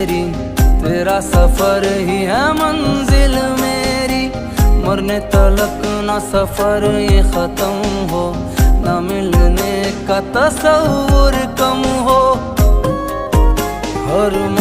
तेरा सफर ही है मंजिल मेरी, मरने तलक ना सफर ये खत्म हो, ना मिलने का तस्वुर कम हो। हर